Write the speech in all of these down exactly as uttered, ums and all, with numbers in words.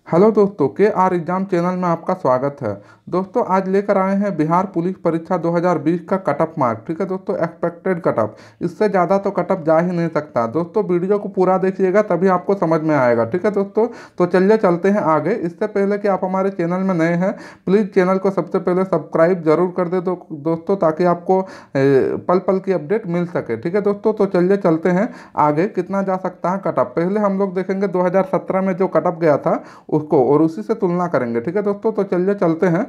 Hello दोस्तों, के are exam channel में आपका स्वागत है। दोस्तों आज लेकर आए हैं बिहार पुलिस परीक्षा दो हज़ार बीस का कट ऑफ मार्क। ठीक है दोस्तों, एक्सपेक्टेड कट ऑफ, इससे ज़्यादा तो कट ऑफ जा ही नहीं सकता। दोस्तों वीडियो को पूरा देखिएगा तभी आपको समझ में आएगा। ठीक है दोस्तों, तो चलिए चलते हैं आगे। इससे पहले कि आप हमारे चैनल में नए हैं, प्लीज़ चैनल को सबसे पहले सब्सक्राइब जरूर कर दे दो दोस्तों, ताकि आपको पल पल की अपडेट मिल सके। ठीक है दोस्तों, तो चलिए चलते हैं आगे। कितना जा सकता है कट ऑफ, पहले हम लोग देखेंगे दो हज़ार सत्रह में जो कट ऑफ गया था उसको, और उसी से तुलना करेंगे। ठीक है दोस्तों, तो चलिए चलते हैं।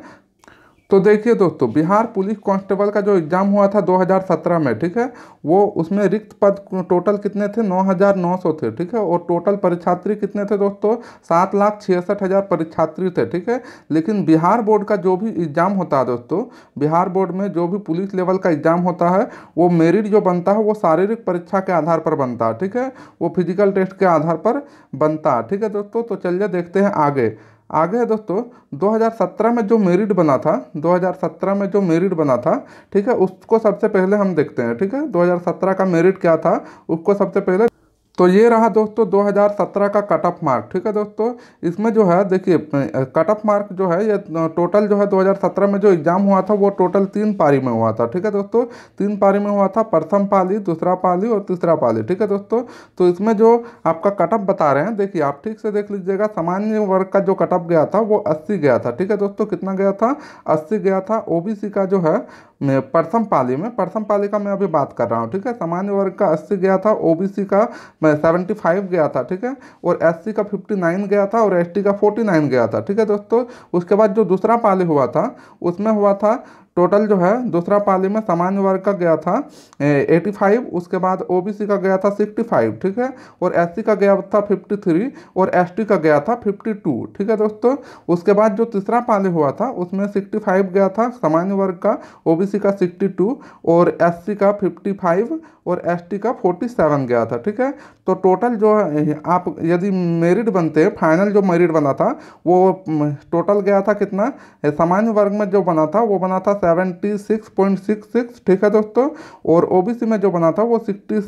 तो देखिए दोस्तों, बिहार पुलिस कांस्टेबल का जो एग्ज़ाम हुआ था दो हज़ार सत्रह में, ठीक है, वो उसमें रिक्त पद टोटल कितने थे? नौ हज़ार नौ सौ थे। ठीक है, और टोटल परीक्षार्थी कितने थे दोस्तों? सात लाख छियासठ हज़ार परीक्षार्थी थे। ठीक है, लेकिन बिहार बोर्ड का जो भी एग्ज़ाम होता है दोस्तों, बिहार बोर्ड में जो भी पुलिस लेवल का एग्ज़ाम होता है, वो मेरिट जो बनता है वो शारीरिक परीक्षा के आधार पर बनता है। ठीक है, वो फिजिकल टेस्ट के आधार पर बनता है। ठीक है दोस्तों, तो चलिए देखते हैं आगे। आगे है दोस्तों, दो हज़ार सत्रह में जो मेरिट बना था, दो हज़ार सत्रह में जो मेरिट बना था, ठीक है, उसको सबसे पहले हम देखते हैं। ठीक है, दो हज़ार सत्रह का मेरिट क्या था उसको सबसे पहले। तो ये रहा दोस्तों दो हज़ार सत्रह का कट ऑफ मार्क। ठीक है दोस्तों, इसमें जो है देखिए, कट ऑफ मार्क जो है ये टोटल जो है दो हज़ार सत्रह में जो एग्ज़ाम हुआ था वो टोटल तीन पारी में हुआ था। ठीक है दोस्तों, तीन पारी में हुआ था, प्रथम पाली, दूसरा पाली और तीसरा पाली। ठीक है दोस्तों, तो इसमें जो आपका कट ऑफ बता रहे हैं, देखिए आप ठीक से देख लीजिएगा। सामान्य वर्ग का जो कट ऑफ गया था वो अस्सी गया था। ठीक है दोस्तों, कितना गया था? अस्सी गया था। ओबीसी का जो है प्रथम पाली में, प्रथम पाली का मैं अभी बात कर रहा हूँ। ठीक है, सामान्य वर्ग का अस्सी गया था, ओबीसी का सेवेंटी फाइव गया था। ठीक है, और एससी का फिफ्टी नाइन गया था, और एसटी का फोर्टी नाइन गया था। ठीक है दोस्तों, उसके बाद जो दूसरा पाली हुआ था उसमें हुआ था टोटल जो है, दूसरा पाली में सामान्य वर्ग का गया था पचासी, उसके बाद ओबीसी का गया था पैंसठ। ठीक है, और एससी का गया था तिरेपन, और एसटी का गया था बावन। ठीक है दोस्तों, उसके बाद जो तीसरा पाली हुआ था उसमें पैंसठ गया था सामान्य वर्ग का, ओबीसी का बासठ, और एससी का पचपन, और एसटी का सैंतालीस गया था। ठीक है, तो टोटल जो है, आप यदि मेरिट बनते हैं, फाइनल जो मेरिट बना था वो टोटल गया था कितना? सामान्य वर्ग में जो बना था वो बना था छिहत्तर पॉइंट छियासठ। ठीक है दोस्तों, और ओबीसी में जो बना था वो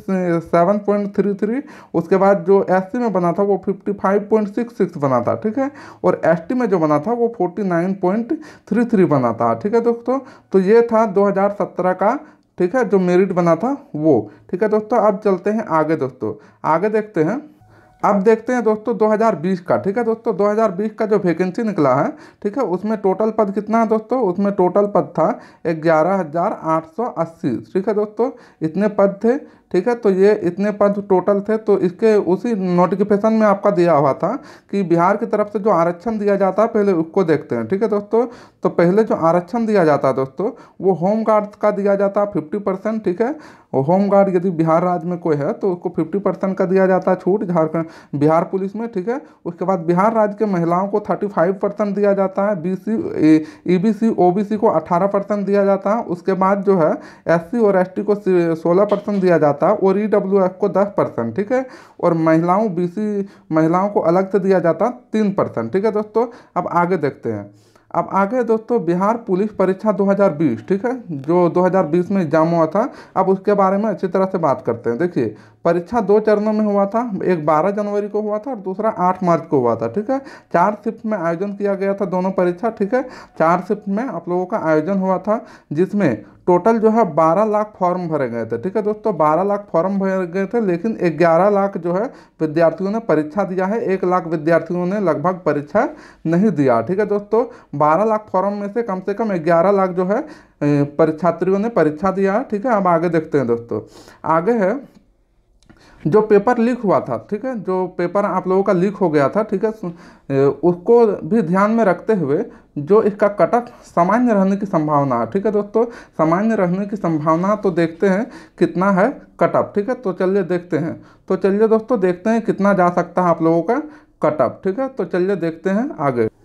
सड़सठ पॉइंट तैंतीस, उसके बाद जो एससी में बना था वो पचपन पॉइंट छियासठ बना था। ठीक है, और एसटी में जो बना था वो उनचास पॉइंट तैंतीस बना था। ठीक है दोस्तों, तो ये था दो हज़ार सत्रह का, ठीक है, जो मेरिट बना था वो। ठीक है दोस्तों, अब चलते हैं आगे। दोस्तों आगे देखते हैं, अब देखते हैं दोस्तों दो हज़ार बीस का। ठीक है दोस्तों, दो हज़ार बीस का जो वैकेंसी निकला है, ठीक है, उसमें टोटल पद कितना है दोस्तों? उसमें टोटल पद था ग्यारह हज़ार आठ सौ अस्सी। ठीक है दोस्तों, इतने पद थे। ठीक है, तो ये इतने पद टोटल थे। तो इसके उसी नोटिफिकेशन में आपका दिया हुआ था कि बिहार की तरफ से जो आरक्षण दिया जाता है, पहले उसको देखते हैं। ठीक है दोस्तों, तो पहले जो आरक्षण दिया जाता है दोस्तों, वो होम गार्ड का दिया जाता है फिफ्टी परसेंट। ठीक है, और होम गार्ड यदि बिहार राज्य में कोई है तो उसको फिफ्टी परसेंट का दिया जाता है छूट, झारखंड बिहार पुलिस में। ठीक है, उसके बाद बिहार राज्य के महिलाओं को थर्टी फाइव परसेंट दिया जाता है, बीसी ईबीसी ओबीसी को अठारह परसेंट दिया जाता है। उसके बाद जो है एससी और एसटी को सोलह परसेंट दिया जाता है, और ईडब्ल्यूएफ को दस परसेंट। ठीक है, और महिलाओं बीसी महिलाओं को अलग से दिया जाता तीन परसेंट। ठीक है दोस्तों, अब आगे देखते हैं। अब आगे दोस्तों बिहार पुलिस परीक्षा दो हज़ार बीस, ठीक है, जो दो हज़ार बीस में एग्जाम हुआ था, अब उसके बारे में अच्छी तरह से बात करते हैं। देखिए, परीक्षा दो चरणों में हुआ था, एक बारह जनवरी को हुआ था और दूसरा आठ मार्च को हुआ था। ठीक है, चार शिफ्ट में आयोजन किया गया था दोनों परीक्षा। ठीक है, चार शिफ्ट में आप लोगों का आयोजन हुआ था, जिसमें टोटल जो है बारह लाख फॉर्म भरे गए थे। ठीक है दोस्तों, बारह लाख फॉर्म भरे गए थे, लेकिन ग्यारह लाख जो है विद्यार्थियों ने परीक्षा दिया है, एक लाख विद्यार्थियों ने लगभग परीक्षा नहीं दिया। ठीक है दोस्तों, बारह लाख फॉर्म में से कम से कम ग्यारह लाख जो है परीक्षार्थियों ने परीक्षा दिया है। ठीक है, अब आगे देखते हैं दोस्तों। आगे है जो पेपर लीक हुआ था, ठीक है, जो पेपर आप लोगों का लीक हो गया था, ठीक है, उसको भी ध्यान में रखते हुए जो इसका कट ऑफ सामान्य रहने की संभावना है। ठीक है दोस्तों, सामान्य रहने की संभावना तो देखते हैं कितना है कट ऑफ। ठीक है, तो चलिए देखते हैं। तो चलिए दोस्तों देखते हैं कितना जा सकता है आप लोगों का कट ऑफ। ठीक है, तो चलिए देखते हैं आगे।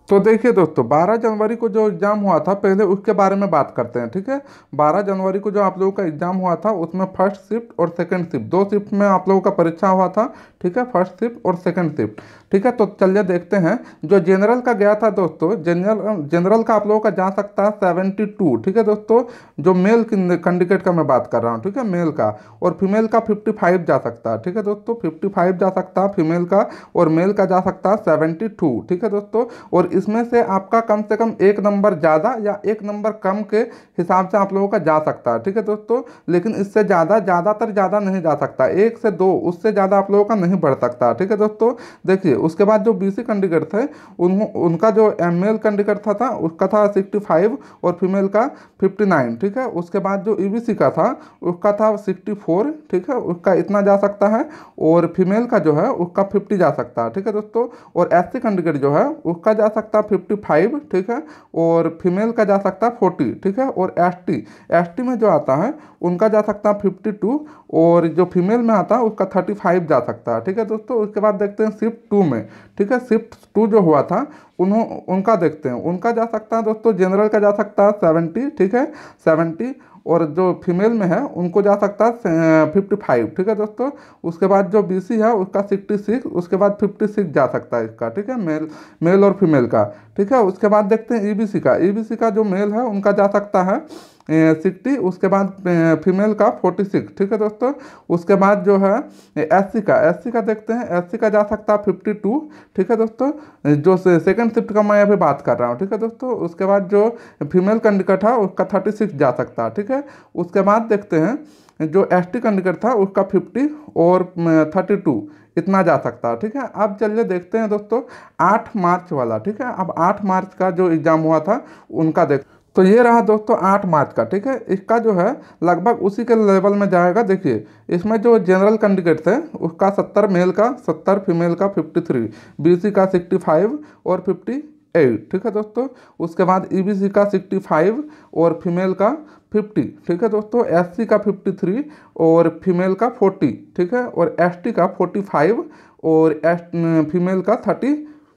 तो देखिए दोस्तों, बारह जनवरी को जो एग्ज़ाम हुआ था, पहले उसके बारे में बात करते हैं। ठीक है, बारह जनवरी को जो आप लोगों का एग्ज़ाम हुआ था, उसमें फर्स्ट शिफ्ट और सेकंड शिफ्ट, दो शिफ्ट में आप लोगों का परीक्षा हुआ था। ठीक है, फर्स्ट शिफ्ट और सेकंड शिफ्ट। ठीक है, तो चलिए देखते हैं। जो जनरल का गया था दोस्तों, जनरल जनरल का आप लोगों का जा सकता है सेवेंटी टू। ठीक है दोस्तों, जो मेल कैंडिडेट का मैं बात कर रहा हूँ। ठीक है, मेल का। और फीमेल का फिफ्टी फाइव जा सकता है। ठीक है दोस्तों, फिफ्टी फाइव जा सकता है फीमेल का, और मेल का जा सकता है सेवेंटी टू। ठीक है दोस्तों, और इसमें से आपका कम से कम एक नंबर ज़्यादा या एक नंबर कम के हिसाब से आप लोगों का जा सकता है। ठीक है दोस्तों, लेकिन इससे ज़्यादा ज़्यादातर ज़्यादा नहीं जा सकता, एक से दो, उससे ज़्यादा आप लोगों का नहीं बढ़ सकता। ठीक है दोस्तों, देखिए उसके बाद जो बीसी कैंडिडेट थे, उन उनका जो मेल कैंडिडेट था, था उसका था सिक्सटी फाइव और फीमेल का फिफ्टी नाइन। ठीक है, उसके बाद जो ईबीसी का था, उसका था सिक्सटी फोर। ठीक है, उसका इतना जा सकता है, और फीमेल का जो है उसका फिफ्टी जा सकता है। ठीक है दोस्तों, और एससी कैंडिडेट जो है उसका जा सकता है फिफ्टी फाइव। ठीक है, और फीमेल का जा सकता है फोर्टी। ठीक है, और एसटी एसटी में जो आता है उनका जा सकता है फिफ्टी टू, और जो फीमेल में आता है उसका थर्टी फाइव जा सकता है। ठीक है दोस्तों, उसके बाद देखते हैं शिफ्ट टू में। ठीक है, शिफ्ट टू जो हुआ था, उन्हों उनका देखते हैं, उनका जा सकता है दोस्तों, जनरल का जा सकता है सेवेंटी। ठीक है, सेवेंटी, और जो फीमेल में है उनको जा सकता है फिफ्टी फाइव। ठीक है दोस्तों, उसके बाद जो बीसी है उसका सिक्सटी सिक्स, उसके बाद फिफ्टी सिक्स जा सकता है इसका। ठीक है, मेल मेल और फीमेल का। ठीक है, उसके बाद देखते हैं ईबीसी का। ईबीसी का जो मेल है उनका जा सकता है सिक्सटी, उसके बाद फीमेल का फोर्टी सिक्स। ठीक है दोस्तों, उसके बाद जो है एससी का एससी का देखते हैं, एससी का जा सकता है फिफ्टी टू। ठीक है दोस्तों, जो सेकंड शिफ्ट का मैं अभी बात कर रहा हूँ। ठीक है दोस्तों, उसके बाद जो फीमेल कैंडिडेट है उसका थर्टी सिक्स जा सकता है। ठीक है, उसके बाद देखते हैं जो एसटी कैंडिडेट था उसका फिफ्टी और थर्टी टू इतना जा सकता है। ठीक है, अब चलिए देखते हैं दोस्तों आठ मार्च वाला। ठीक है, अब आठ मार्च का जो एग्ज़ाम हुआ था उनका देख, तो ये रहा दोस्तों आठ मार्च का। ठीक है, इसका जो है लगभग उसी के लेवल में जाएगा। देखिए इसमें जो जनरल कैंडिडेट थे उसका सत्तर, मेल का सत्तर, फीमेल का फिफ्टी थ्री, बीसी का सिक्सटी फाइव और फिफ्टी एट। ठीक है दोस्तों, उसके बाद ईबीसी का सिक्सटी फाइव और फीमेल का फिफ्टी। ठीक है दोस्तों, एससी का फिफ्टी थ्री और फीमेल का फोर्टी। ठीक है, और एसटी का फोर्टी फाइव और एस फीमेल का थर्टी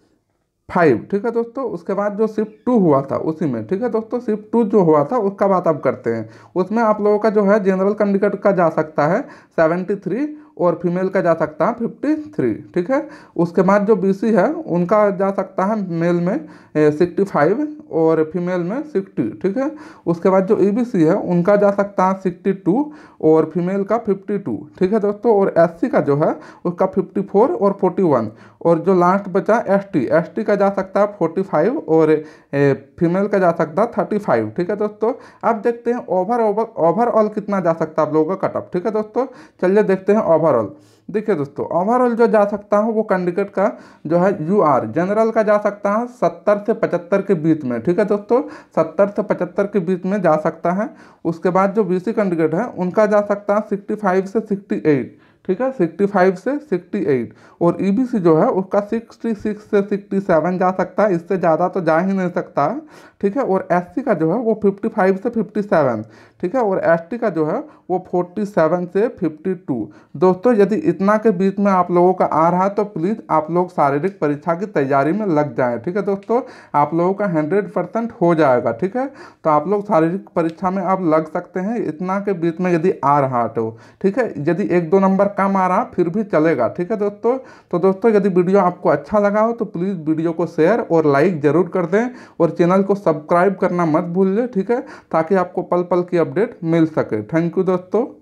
फाइव। ठीक है दोस्तों, उसके बाद जो शिफ्ट टू हुआ था उसी में। ठीक है दोस्तों, शिफ्ट टू जो हुआ था उसका बात अब करते हैं। उसमें आप लोगों का जो है जनरल कैंडिडेट का जा सकता है सेवेंटी थ्री और फीमेल का जा सकता है फिफ्टी थ्री। ठीक है, उसके बाद जो बीसी है उनका जा सकता है मेल में सिक्सटी फाइव और फीमेल में सिक्सटी। ठीक है, उसके बाद जो ईबीसी है उनका जा सकता है सिक्सटी टू और फीमेल का फिफ्टी टू। ठीक है दोस्तों, और एससी का जो है उसका फिफ्टी फोर और फोर्टी वन, और जो लास्ट बचा एसटी एसटी का जा सकता है फोर्टी फाइव और फीमेल का जा सकता है थर्टी फाइव। ठीक है दोस्तों, अब देखते हैं ओवर ओवर ओवरऑल कितना जा सकता है आप लोगों का कट ऑफ। ठीक है दोस्तों, चलिए देखते हैं ओवरऑल। देखिए दोस्तों, ओवरऑल जो जा सकता है वो कैंडिडेट का जो है यूआर जनरल का जा सकता है सत्तर से पचहत्तर के बीच में। ठीक है दोस्तों, सत्तर से पचहत्तर के बीच में जा सकता है। उसके बाद जो बीसी कैंडिडेट है उनका जा सकता है सिक्सटी फाइव से सिक्सटी एट। ठीक है, सिक्सटी फाइव से सिक्सटी एट, और ईबीसी जो है उसका सिक्सटी सिक्स से सिक्सटी सेवन जा सकता है, इससे ज़्यादा तो जा ही नहीं सकता है। ठीक है, और एससी का जो है वो फिफ्टी फाइव से फिफ्टी सेवन। ठीक है, और एसटी का जो है वो फोर्टी सेवन से फिफ्टी टू। दोस्तों यदि इतना के बीच में आप लोगों का आ रहा है तो प्लीज़ आप लोग शारीरिक परीक्षा की तैयारी में लग जाएं। ठीक है दोस्तों, आप लोगों का हंड्रेड परसेंट हो जाएगा। ठीक है, तो आप लोग शारीरिक परीक्षा में आप लग सकते हैं इतना के बीच में यदि आ रहा तो। ठीक है, यदि एक दो नंबर कम आ रहा फिर भी चलेगा। ठीक है दोस्तों, तो दोस्तों यदि वीडियो आपको अच्छा लगा हो तो प्लीज़ वीडियो को शेयर और लाइक ज़रूर कर दें, और चैनल को सब्सक्राइब करना मत भूलिए। ठीक है, ताकि आपको पल पल की अपडेट मिल सके। थैंक यू दोस्तों।